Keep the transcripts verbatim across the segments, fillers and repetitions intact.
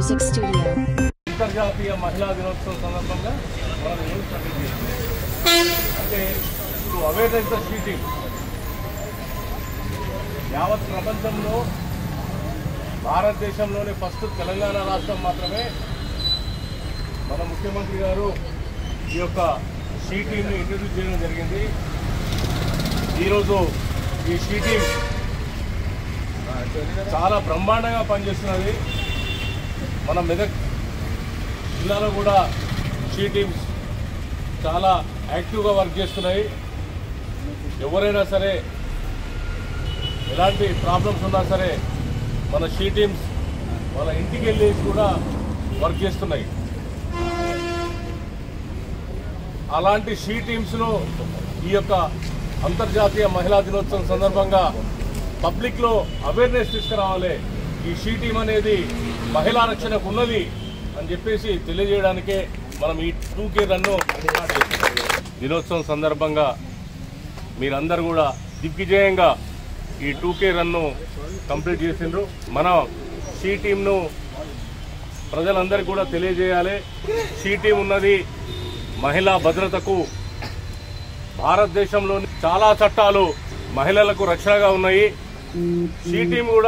Music Studio. అంతర్జాతీయ మహిళా దినోత్సవం సందర్భంగా మనం ఈరోజు కండక్ట్ చేస్తున్నాం. అంటే ఇప్పుడు అవేర్నెస్ ద షీటింగ్ యావత్ ప్రపంచంలో భారతదేశంలోనే ఫస్ట్ తెలంగాణ రాష్ట్రం మాత్రమే మన ముఖ్యమంత్రి గారు ఈ యొక్క షీటింగ్ని ఇంట్రడ్యూస్ చేయడం జరిగింది. ఈరోజు ఈ షీటింగ్ చాలా బ్రహ్మాండంగా పనిచేస్తున్నది. మన మెదక్ జిల్లాలో కూడా షీ టీమ్స్ చాలా యాక్టివ్గా వర్క్ చేస్తున్నాయి. ఎవరైనా సరే ఎలాంటి ప్రాబ్లమ్స్ ఉన్నా సరే మన షీ టీమ్స్ వాళ్ళ ఇంటికి వెళ్ళి కూడా వర్క్ చేస్తున్నాయి. అలాంటి షీ టీమ్స్లో ఈ యొక్క అంతర్జాతీయ మహిళా దినోత్సవం సందర్భంగా పబ్లిక్లో అవేర్నెస్ తీసుకురావాలి. ఈ షీ టీమ్ అనేది మహిళా రక్షణకు ఉన్నది అని చెప్పేసి తెలియజేయడానికే మనం ఈ టూ కే రన్ను దినోత్సవం సందర్భంగా మీరందరూ కూడా దిగ్విజయంగా ఈ టూ కే రన్ను కంప్లీట్ చేసిండ్రు. మన షీ టీంను ప్రజలందరికీ కూడా తెలియజేయాలి. షీ టీం ఉన్నది మహిళా భద్రతకు. భారతదేశంలోని చాలా చట్టాలు మహిళలకు రక్షణగా ఉన్నాయి. షీ టీం కూడా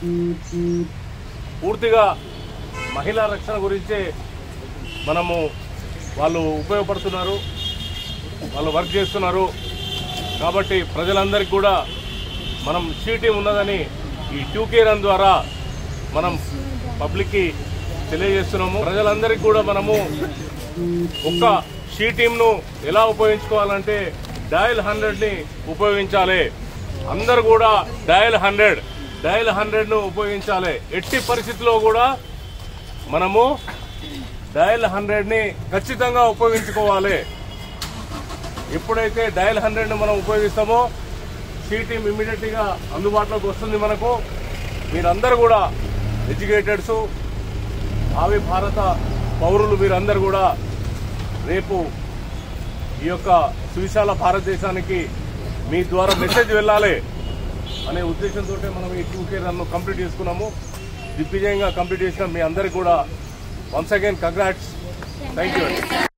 పూర్తిగా మహిళా రక్షణ గురించే మనము వాళ్ళు ఉపయోగపడుతున్నారు, వాళ్ళు వర్క్ చేస్తున్నారు. కాబట్టి ప్రజలందరికీ కూడా మనం షీ టీం ఉన్నదని ఈ టూ కే రన్ ద్వారా మనం పబ్లిక్కి తెలియజేస్తున్నాము. ప్రజలందరికీ కూడా మనము ఒక్క షీ టీంను ఎలా ఉపయోగించుకోవాలంటే డయల్ హండ్రెడ్ని ఉపయోగించాలి. అందరూ కూడా డయల్ హండ్రెడ్ డయల్ హండ్రెడ్ను ఉపయోగించాలి. ఎట్టి పరిస్థితుల్లో కూడా మనము డయల్ హండ్రెడ్ని ఖచ్చితంగా ఉపయోగించుకోవాలి. ఎప్పుడైతే డయల్ హండ్రెడ్ను మనం ఉపయోగిస్తామో షీ టీమ్ ఇమ్మీడియట్గా అందుబాటులోకి వస్తుంది మనకు. మీరందరూ కూడా ఎడ్యుకేటెడ్స్, భావి భారత పౌరులు మీరందరూ కూడా రేపు ఈ యొక్క సువిశాల భారతదేశానికి మీ ద్వారా మెసేజ్ వెళ్ళాలి అనే ఉద్దేశంతో మనం ఈ టూ కే రన్ను కంప్లీట్ చేసుకున్నాము. దిగ్విజయంగా కంప్లీట్ చేసిన మీ అందరికీ కూడా once again congrats. Thank you.